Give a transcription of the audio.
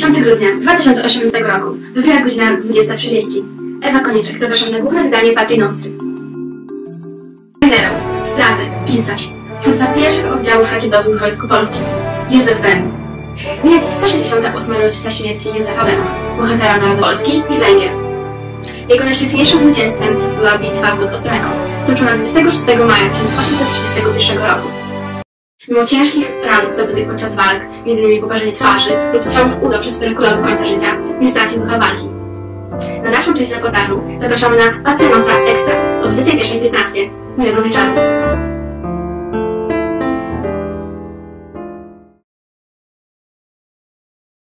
10 grudnia 2018 roku, wybiła godzina 20:30. Ewa Konieczek, zapraszam na główne wydanie Patrii Nostry. Generał, strateg, pisarz, twórca pierwszych oddziałów rakietowych w Wojsku Polskim, Józef Bem. Mija dziś 168. rocznica śmierci Józefa Bema, bohatera narodu Polski i Węgier. Jego najświetniejszym zwycięstwem była bitwa pod Ostrołęką, stoczona 26 maja 1831 roku. Mimo ciężkich ran zdobytych podczas walk, m.in. poparzenie twarzy lub strzał w udo przez perekulat do końca życia, nie stracił ducha walki. Na dalszą część reportażu zapraszamy na Patria Nostra Extra o 21:15. Miłego wieczoru.